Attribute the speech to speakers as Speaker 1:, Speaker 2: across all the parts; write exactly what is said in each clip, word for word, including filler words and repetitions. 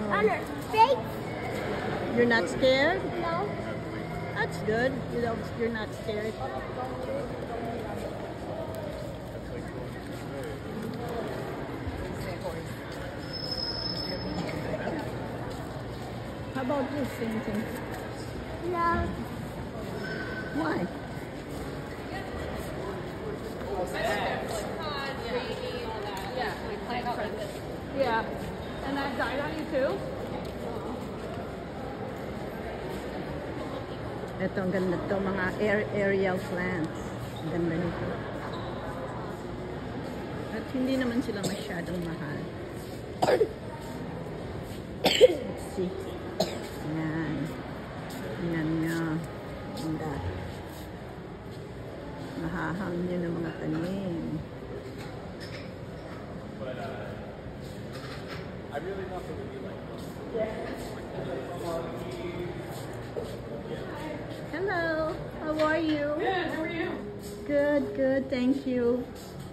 Speaker 1: On her face?
Speaker 2: You're not scared?
Speaker 1: No.
Speaker 2: That's good. You know, you're not scared. How about this, Sainton?
Speaker 1: No.
Speaker 2: Why?
Speaker 3: Yeah. And that died on you too?
Speaker 2: Ito, ang ganda to, mga air, aerial plants. Ang ganda nito. At hindi naman sila masyadong mahal. Let's see. Ayan. Tingnan nyo. Ganda. Mahahang nyo ng mga tanim.
Speaker 4: I really thought it would be like this.
Speaker 2: Hello. How are you?
Speaker 3: Good, how are you?
Speaker 2: Good, good. Thank you.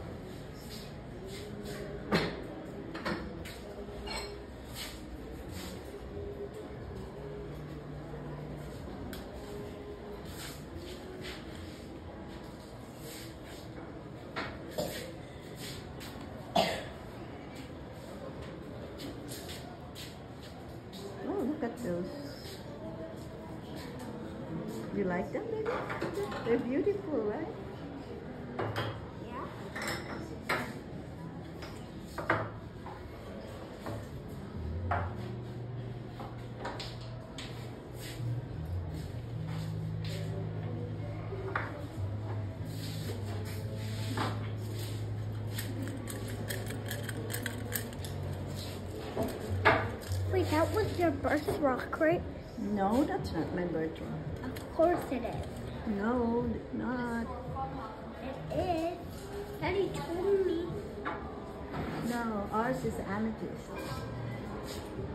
Speaker 2: Oh, look at those. You like them, baby? They're beautiful, right?
Speaker 1: Yeah. Wait, that was your birth rock, right?
Speaker 2: No, that's not my birth rock.
Speaker 1: Of course it is.
Speaker 2: No, not.
Speaker 1: It is. Daddy told me.
Speaker 2: No, ours is amethyst.